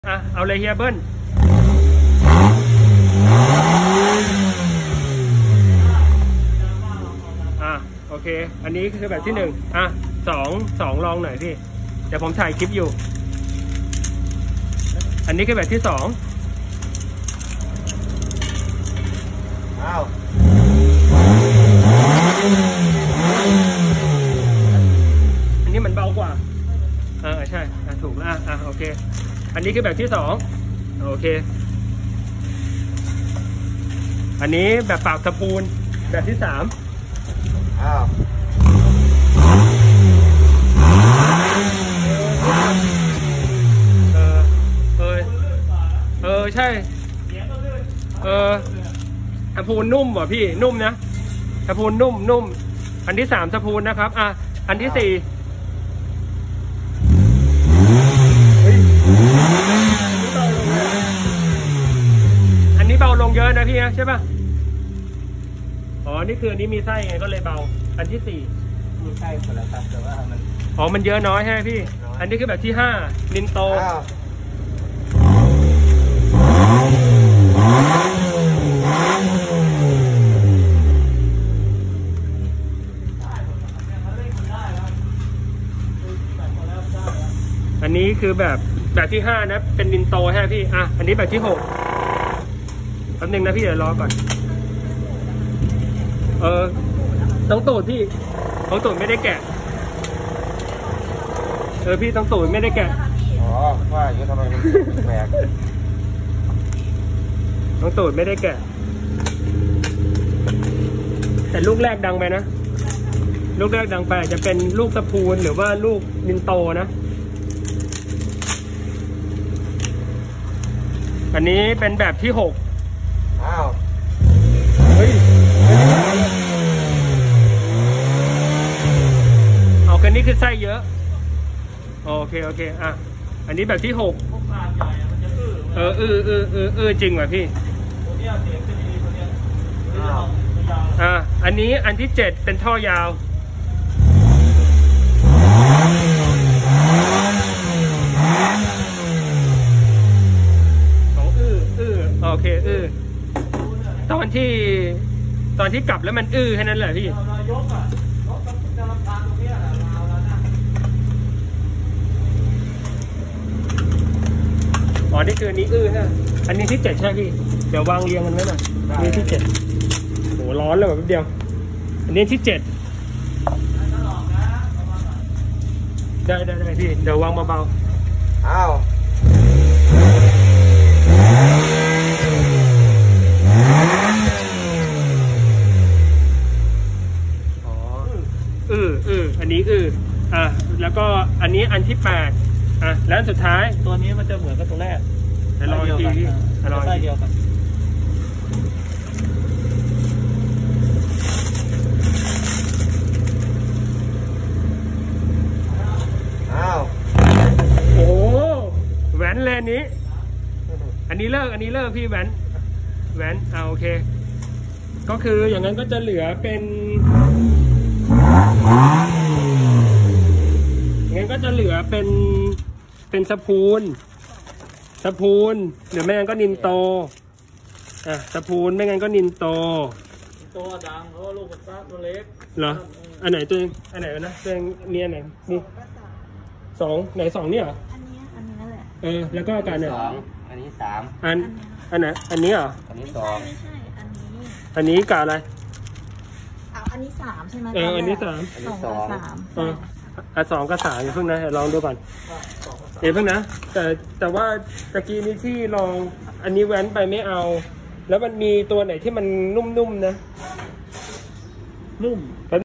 เอาเลยเฮียเบิ้ลโอเคอันนี้คือแบบที่หนึ่งสองลองหน่อยพี่เดี๋ยวผมถ่ายคลิปอยู่อันนี้คือแบบที่สองอันนี้มันเบากว่าใช่ถูกแล้วโอเคอันนี้คือแบบที่สองโอเคอันนี้แบบปากตะปูนแบบที่สามใช่ตะปูนนุ่มว่ะพี่นุ่มนะตะปูนนุ่มอันที่สามตะปูนนะครับอันที่สี่อันนี้เบาลงเยอะนะพี่นะใช่ป่ะนี่คืออันนี้มีไส้ไงก็เลยเบาอันที่สี่มีไส้หมดแล้วครับแต่ว่ามันเยอะน้อยใช่ไหมพี่อันนี้คือแบบที่ห้านินโตอันนี้คือแบบที่ห้านะเป็นนินโตใช่ไหมพี่อันนี้แบบที่หกแป๊บนึงนะพี่เดี๋ยวรอก่อนต้องตูดพี่ต้องตูดไม่ได้แกะพี่ต้องตูดไม่ได้แกะว่าอย่างนี้ทำไมมันแปลกต้องตูดไม่ได้แกะแต่ลูกแรกดังไปนะลูกแรกดังไปจะเป็นลูกตะพูนหรือว่าลูกนินโตนะอันนี้เป็นแบบที่หกเฮ้ยกันนี้คือไส้เยอะโอเคอันนี้แบบที่หกจริงว่ะพี่อันนี้อันที่เจ็ดเป็นท่อยาวโอเคตอนที่กลับแล้วมันแค่นั้นแหละพี่นี่คืออันนี้ฮะอันนี้ที่เจ็ดใช่พี่เดี๋ยววางเรียงกันไว้หน่อยนี่ที่เจ็ดโหร้อนเลยแบบเดียวอันนี้ที่เจ็ดได้พี่เดี๋ยววางเบาอันนี้แล้วก็อันนี้อันที่แปดแล้วสุดท้ายตัวนี้มันจะเหมือนกับตัวแรกแต่ลองอีกทีลองเดียวกันโอ้แหวนเลนนี้อันนี้เลิกพี่แหวนโอเคก็คืออย่างนั้นก็จะเหลือเป็นงั้นก็จะเหลือเป็นสะพูนหรือไม่งั้นก็นินโตสะพูนไม่งั้นก็นินโตตัวดังเพราะว่าลูกมันตัวเล็กเหรออันไหนตัวเองอันไหนนะตัวเองเนี่ยไหนนี่สองไหนสองนี่เหรออันนี้แหละแล้วก็การเนี่ยอันนี้สามอันไหนอันนี้เหรออันนี้สองไม่ใช่อันนี้กาอะไรอันนี้สามใช่ไหมอันนี้สามสองกับสามอย่าเพิ่งนะลองดูก่อนเพิ่งนะแต่ว่าตะกี้นี้ที่ลองอันนี้แว้นไปไม่เอาแล้วมันมีตัวไหนที่มันนุ่มๆนะนุ่ม